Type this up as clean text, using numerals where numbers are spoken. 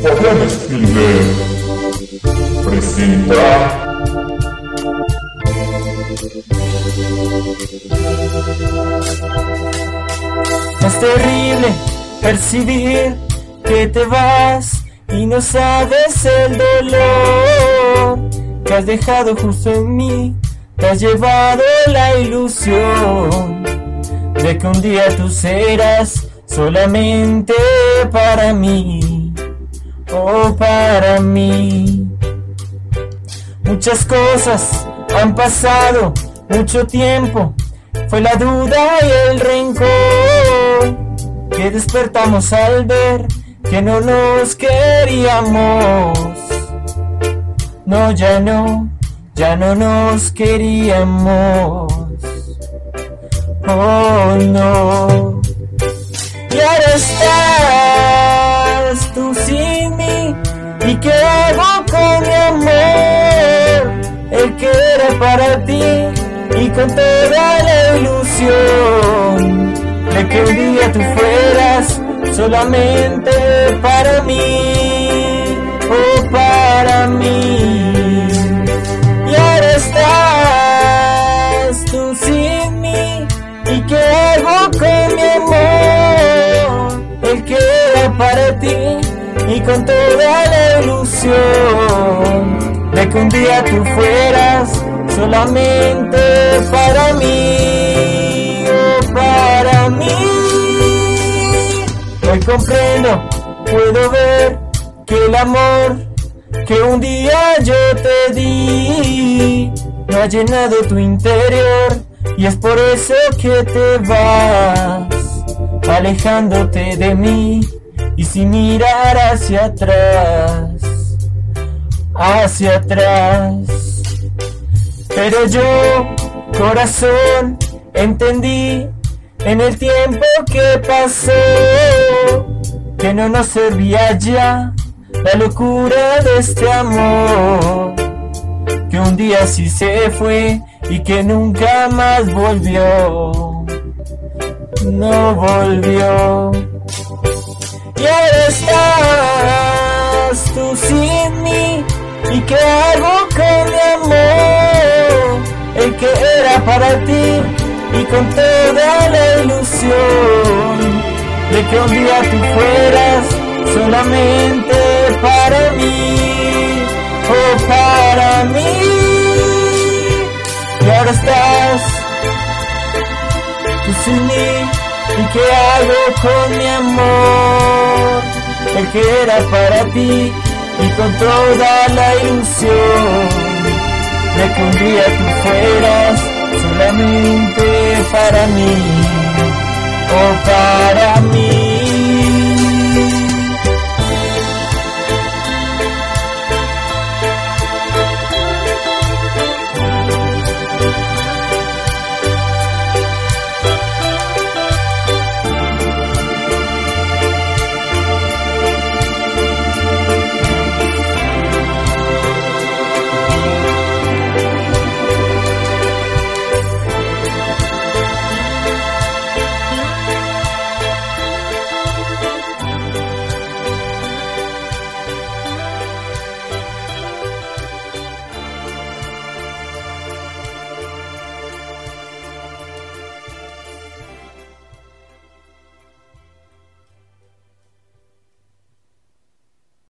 Fabián Spielberg presenta Es terrible percibir que te vas y no sabes el dolor que has dejado justo en mí. Te has llevado la ilusión de que un día tú serás solamente para mí, oh para mí. Muchas cosas han pasado, mucho tiempo, fue la duda y el rencor que despertamos al ver que no nos queríamos. No, ya no nos queríamos. Oh no. Y ahora estás tú sin mí. ¿Y qué hago con mi amor? El que era para ti. Y con toda la ilusión de que un día tú fueras solamente para mí, oh para mí. Y ahora estás tú sin mí. ¿Y qué hago con mi amor? El que era para ti. Y con toda la ilusión de que un día tú fueras solamente para mí, oh para mí. Hoy comprendo, puedo ver que el amor que un día yo te di no ha llenado tu interior, y es por eso que te vas alejándote de mí y sin mirar hacia atrás, hacia atrás. Pero yo, corazón, entendí en el tiempo que pasó que no nos servía ya la locura de este amor, que un día sí se fue y que nunca más volvió, no volvió. Y ahora estás tú sin mí. ¿Y qué hago con mi amor? El que era para ti. Y con toda la ilusión de que un día tú fueras solamente para mí, oh para mí. Y ahora estás tú sin mí. ¿Y qué hago con mi amor? El que era para ti. Y con toda la ilusión de que un día tú fueras solamente para mí, oh para mí.